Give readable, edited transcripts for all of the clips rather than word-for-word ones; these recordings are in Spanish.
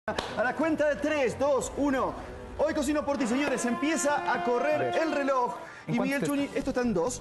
A la cuenta de 3, 2, 1. Hoy cocino por ti, señores. Empieza a correr el reloj. Y Miguel Chuni, esto está en 2.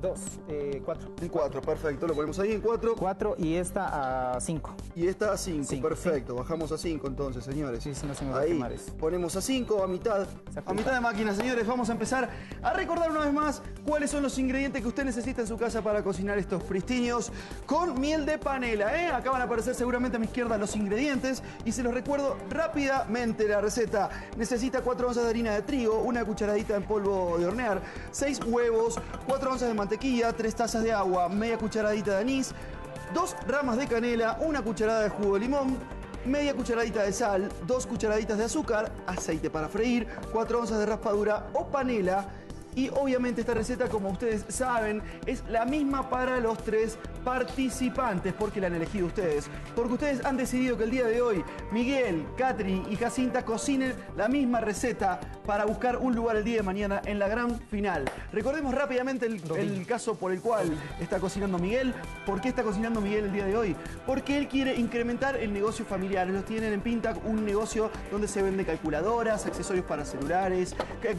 4. En 4, perfecto. Lo ponemos ahí en 4. 4 y esta a 5. Y esta a 5, perfecto. Sí. Bajamos a 5 entonces, señores. Sí, no se me va ahí a quemar eso. ponemos a 5, a mitad. A mitad de máquina, señores. Vamos a empezar a recordar una vez más cuáles son los ingredientes que usted necesita en su casa para cocinar estos pristinios con miel de panela. Acá van a aparecer seguramente a mi izquierda los ingredientes y se los recuerdo rápidamente la receta. Necesita 4 onzas de harina de trigo, una cucharadita en polvo de hornear, 6 huevos, 4 onzas de mantequilla, 3 tazas de agua, media cucharadita de anís, 2 ramas de canela, una cucharada de jugo de limón, media cucharadita de sal, 2 cucharaditas de azúcar, aceite para freír, 4 onzas de raspadura o panela. Y obviamente esta receta, como ustedes saben, es la misma para los 3 participantes. ¿Por qué la han elegido ustedes? Porque ustedes han decidido que el día de hoy Miguel, Catherine y Jacinta cocinen la misma receta para buscar un lugar el día de mañana en la gran final. Recordemos rápidamente el caso por el cual está cocinando Miguel. ¿Por qué está cocinando Miguel el día de hoy? Porque él quiere incrementar el negocio familiar. Ellos tienen en Pintac un negocio donde se vende calculadoras, accesorios para celulares,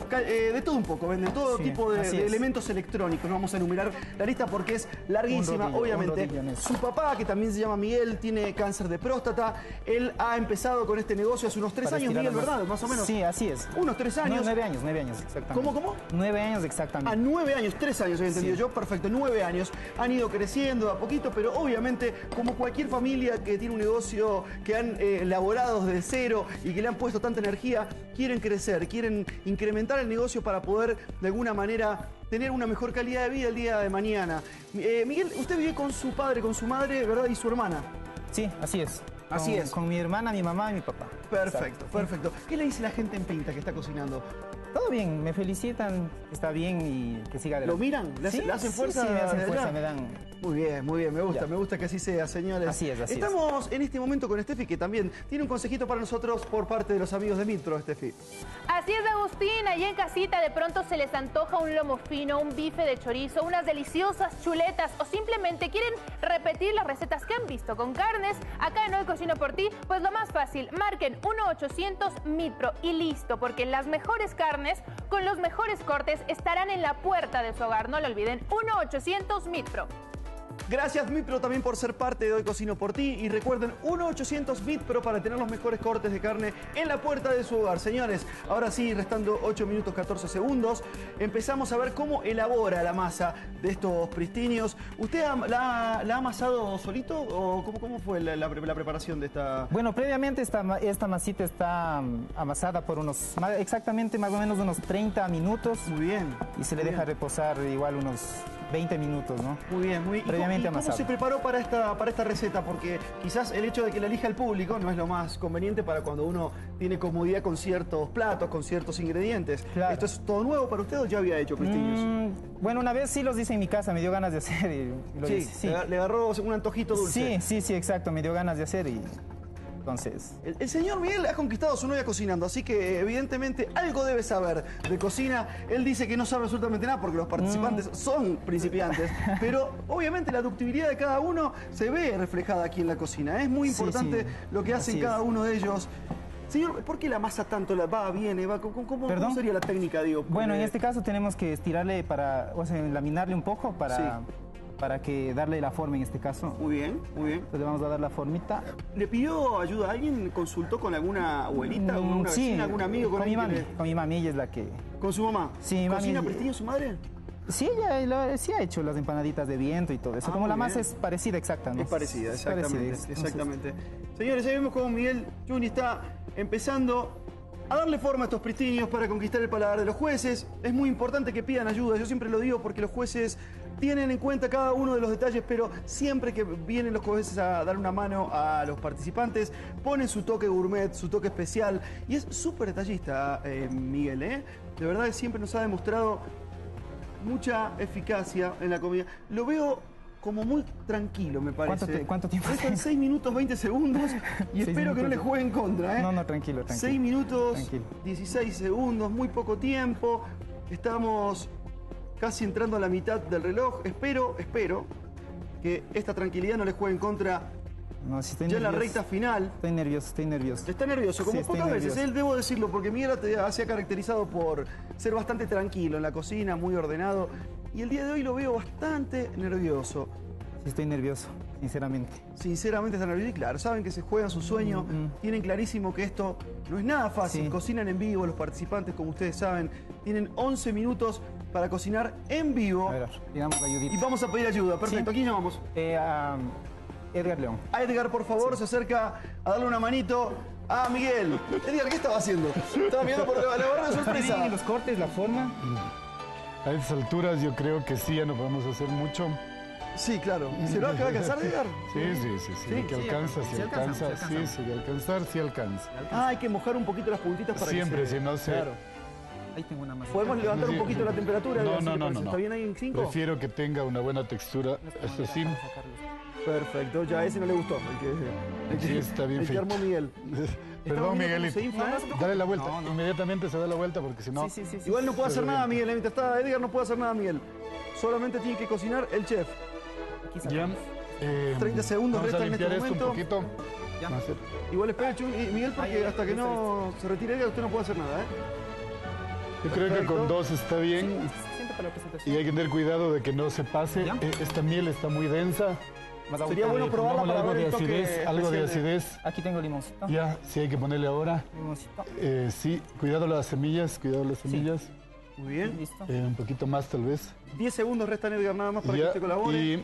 de todo un poco, venden todo tipo de elementos electrónicos. No vamos a enumerar la lista porque es larguísima, obviamente. Su papá, que también se llama Miguel, tiene cáncer de próstata. Él ha empezado con este negocio hace unos 3 años, Miguel, ¿verdad? Más o menos. Sí, así es. Unos 3 años. 9 años, exactamente. ¿Cómo? 9 años exactamente. A 9 años, 3 años había entendido yo, perfecto, 9 años. Han ido creciendo a poquito, pero obviamente, como cualquier familia que tiene un negocio que han elaborado desde cero y que le han puesto tanta energía, quieren crecer, quieren incrementar el negocio para poder, de alguna manera, tener una mejor calidad de vida el día de mañana. Miguel, usted vive con su padre, con su madre, ¿verdad? Y su hermana. Sí, así es. Así es. Con mi hermana, mi mamá y mi papá. Perfecto, Exacto. perfecto. ¿Qué le dice la gente en Pinta que está cocinando? Todo bien, me felicitan, está bien y que siga adelante. ¿Lo miran? ¿Le hacen fuerza? Sí, me hacen fuerza, me dan... Muy bien, me gusta que así sea, señores. Así es. Estamos en este momento con Steffi, que también tiene un consejito para nosotros por parte de los amigos de Mitro, Steffi. Así es, Agustín, allá en casita de pronto se les antoja un lomo fino, un bife de chorizo, unas deliciosas chuletas o simplemente quieren repetir las recetas que han visto con carnes. Acá en Hoy Cocino por Ti, pues lo más fácil, marquen 1-800-MITPRO y listo, porque las mejores carnes con los mejores cortes estarán en la puerta de su hogar. No lo olviden, 1-800-MITPRO. Gracias, Mitpro, también por ser parte de Hoy Cocino por Ti. Y recuerden, 1-800-MITPRO para tener los mejores cortes de carne en la puerta de su hogar. Señores, ahora sí, restando 8 minutos 14 segundos, empezamos a ver cómo elabora la masa de estos pristinios. ¿Usted la ha amasado solito o cómo fue la preparación de esta...? Bueno, previamente esta masita está amasada por exactamente más o menos unos 30 minutos. Muy bien. Y se le deja reposar igual unos 20 minutos, ¿no? Muy bien, muy bien. Previamente ¿Cómo se preparó para esta receta? Porque quizás el hecho de que la elija el público no es lo más conveniente para cuando uno tiene comodidad con ciertos platos, con ciertos ingredientes. Claro. ¿Esto es todo nuevo para usted o ya había hecho pristinios? Bueno, una vez sí los hice en mi casa, me dio ganas de hacer y lo hice. Sí, le agarró un antojito dulce. Sí, exacto, me dio ganas de hacer y... Entonces... El señor Miguel ha conquistado a su novia cocinando, así que evidentemente algo debe saber de cocina. Él dice que no sabe absolutamente nada porque los participantes son principiantes, pero obviamente la ductibilidad de cada uno se ve reflejada aquí en la cocina. Es muy importante lo que hacen cada uno de ellos. Señor, ¿por qué la masa tanto viene? ¿Cómo sería la técnica, digo? Bueno, en este caso tenemos que estirarle laminarle un poco para que darle la forma en este caso. Muy bien. Entonces le vamos a dar la formita. ¿Le pidió ayuda a alguien? ¿Consultó con alguna abuelita, alguna vecina, algún amigo? Con mi mami, ella es la que... ¿Con su mamá? Sí, ¿Cocina pristino su madre? Sí, ella sí ha hecho las empanaditas de viento y todo eso. Como la masa es parecida exacta, ¿no? Es parecida, exactamente. Entonces... Señores, ya vemos cómo Miguel Chuni está empezando a darle forma a estos pristinios para conquistar el paladar de los jueces. Es muy importante que pidan ayuda, yo siempre lo digo porque los jueces tienen en cuenta cada uno de los detalles, pero siempre que vienen los jueces a dar una mano a los participantes, ponen su toque gourmet, su toque especial, y es súper detallista, Miguel, ¿eh? De verdad que siempre nos ha demostrado mucha eficacia en la comida. Lo veo como muy tranquilo, me parece. ¿Cuánto tiempo? Están 6 minutos 20 segundos y espero que no le juegue en contra, ¿eh? No, tranquilo. 6 minutos, tranquilo. 16 segundos, muy poco tiempo. Estamos casi entrando a la mitad del reloj. Espero que esta tranquilidad no le juegue en contra No, si estoy Ya en la nervioso. recta final. Estoy nervioso, estoy nervioso. Está nervioso, como Sí, estoy pocas veces. nervioso. Él, debo decirlo, porque Miguel se ha caracterizado por ser bastante tranquilo en la cocina, muy ordenado. Y el día de hoy lo veo bastante nervioso. Sí, estoy nervioso, sinceramente. Sinceramente está nervioso y claro, saben que se juegan su sueño, tienen clarísimo que esto no es nada fácil. Sí. Cocinan en vivo, los participantes, como ustedes saben, tienen 11 minutos para cocinar en vivo. A ver, digamos la ayudita. Y vamos a pedir ayuda. Perfecto, ¿a Sí. quién llamamos? A Edgar León. A Edgar, por favor, se acerca a darle una manito a Miguel. Edgar, ¿qué estaba haciendo? Estaba mirando por la barra de sorpresa. Los cortes, la forma. A estas alturas yo creo que sí, ya no podemos hacer mucho. Sí, claro. ¿Se va a cansar, Edgar? Sí. Que alcanza, si alcanza. Sí, si de alcanzar, sí alcanza. Ah, hay que mojar un poquito las puntitas para Siempre, que se... si no se... Claro. Ahí tengo una más. ¿Podemos levantar un Sí. poquito la temperatura? Edgar, si te parece? No. ¿Está bien ahí en 5? Prefiero que tenga una buena textura. Esto sí, Perfecto, ya a ese no le gustó. Sí, está bien el que feito. armó Miguel. Perdón, viendo cómo se Miguelito. infla, ¿eh? Dale la vuelta. Inmediatamente se da la vuelta porque si no... Sí. Igual no puede hacer Pero nada, bien. Miguel. Mientras está Edgar no puede hacer nada, Miguel. Solamente tiene que cocinar el chef. Aquí Ya. sacamos. 30 segundos Vamos a restan en este limpiar esto un momento. poquito. Ya. Vamos a hacer- Igual espera, Miguel, porque hasta que no se retire Edgar, usted no puede hacer nada, ¿eh? Yo creo que Perfecto. con 2 está bien. Siente para la presentación. Y hay que tener cuidado de que no se pase. ¿Ya? Esta miel está muy densa. Más agua. Sería bueno probarla Pongámosle para algo ver de el toque acidez. Algo de especial acidez. Aquí tengo limoncito. Ya, sí hay que ponerle ahora. Limoncito. Sí, cuidado las semillas, Muy bien. Listo. Un poquito más tal vez. 10 segundos restan, Edgar, nada más para que Ya, usted colabore. y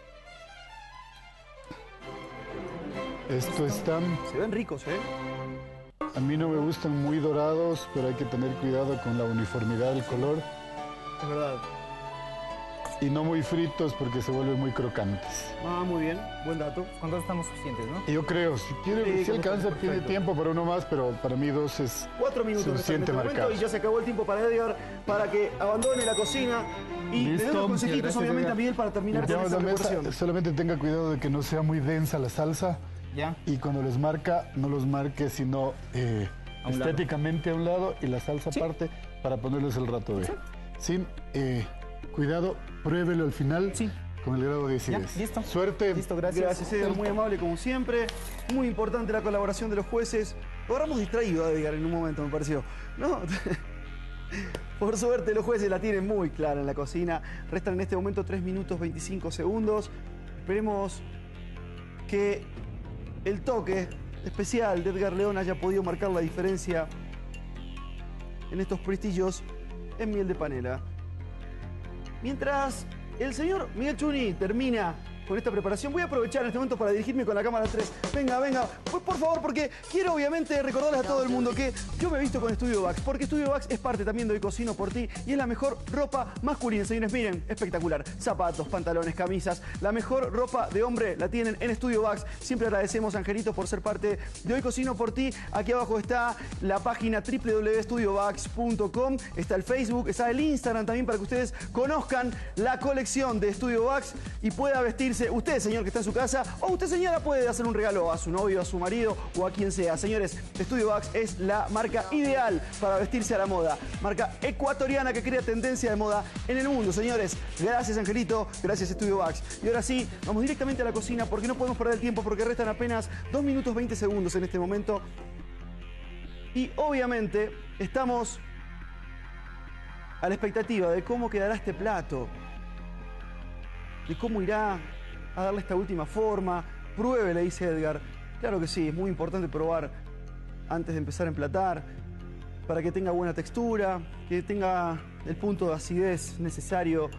esto está, Se ven ricos, ¿eh? a mí no me gustan muy dorados, pero hay que tener cuidado con la uniformidad del color. Es verdad. Y no muy fritos porque se vuelven muy crocantes. Ah, muy bien. Buen dato. Con dos estamos suficientes, ¿no? Y yo creo, si quiere, Sí, si con alcanza, esto tiene perfecto. tiempo para uno más, pero para mí 2 es 4 minutos restan en suficiente este momento marcado. y ya se acabó el tiempo para Edgar para que abandone la cocina. Y le Listo. doy unos consejitos, Gracias, obviamente, Edgar. a Miguel para terminar con Limpiamos esta la mesa, preparación. solamente tenga cuidado de que no sea muy densa la salsa. Ya. Y cuando les marca, no los marque, sino A un lado. estéticamente a un lado y la salsa Sí. aparte para ponerles el rato de. Sí, cuidado, pruébelo al final Sí. con el grado de Ya, acidez. listo. Suerte. Listo, gracias. Gracias, Edgar, muy amable como siempre. Muy importante la colaboración de los jueces. Lo agarramos distraído a Edgar en un momento, me pareció. No. Por suerte los jueces la tienen muy clara en la cocina. Restan en este momento 3 minutos 25 segundos. Esperemos que el toque especial de Edgar León haya podido marcar la diferencia en estos prestillos en miel de panela. Mientras el señor Miguel Chuni termina con esta preparación, voy a aprovechar en este momento para dirigirme con la cámara 3. Venga, por favor, porque quiero obviamente recordarles a todo el mundo que yo me he visto con Studio Vax, porque Studio Vax es parte también de Hoy Cocino por Ti y es la mejor ropa masculina. Señores, miren, espectacular. Zapatos, pantalones, camisas, la mejor ropa de hombre la tienen en Studio Vax. Siempre agradecemos a Angelito por ser parte de Hoy Cocino por Ti. Aquí abajo está la página www.studiovax.com, está el Facebook, está el Instagram también para que ustedes conozcan la colección de Studio Vax y pueda vestirse usted, señor, que está en su casa, o usted, señora, puede hacer un regalo a su novio, a su marido o a quien sea. Señores, Studio Vax es la marca ideal para vestirse a la moda. Marca ecuatoriana que crea tendencia de moda en el mundo, señores. Gracias, Angelito. Gracias, Studio Vax. Y ahora sí, vamos directamente a la cocina porque no podemos perder el tiempo porque restan apenas 2 minutos 20 segundos en este momento. Y obviamente estamos a la expectativa de cómo quedará este plato, de cómo irá a darle esta última forma. Pruebe, le dice Edgar. Claro que sí, es muy importante probar antes de empezar a emplatar, para que tenga buena textura, que tenga el punto de acidez necesario.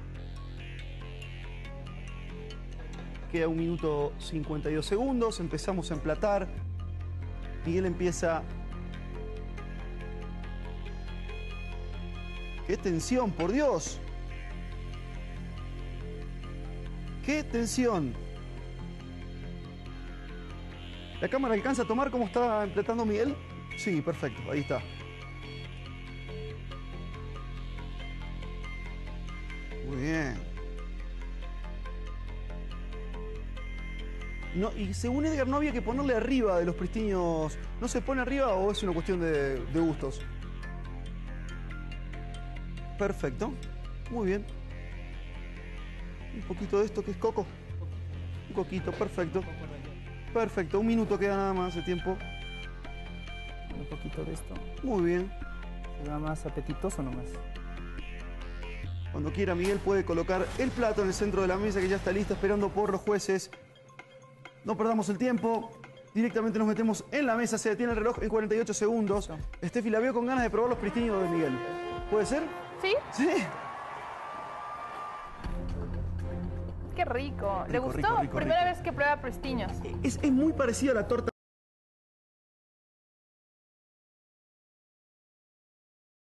Queda 1 minuto 52 segundos, empezamos a emplatar. Miguel empieza. ¡Qué tensión, por Dios! ¡Qué tensión! ¿La cámara alcanza a tomar cómo está emplatando Miguel? Sí, perfecto, ahí está. Muy bien. No, y según Edgar no había que ponerle arriba de los pristiños. ¿No se pone arriba o es una cuestión de gustos? Perfecto. Muy bien. Un poquito de esto que es coco. Un coquito, perfecto. Perfecto, 1 minuto queda nada más de tiempo. Un poquito de esto. Muy bien. Se va más apetitoso nomás. Cuando quiera, Miguel puede colocar el plato en el centro de la mesa que ya está lista, esperando por los jueces. No perdamos el tiempo. Directamente nos metemos en la mesa. Se detiene el reloj en 48 segundos. Steffi la veo con ganas de probar los pristiños de Miguel. ¿Puede ser? ¿Sí? Sí. Qué rico. ¿Le Rico, gustó? rico, rico, Primera rico. vez que prueba pristiños. Es muy parecido a la torta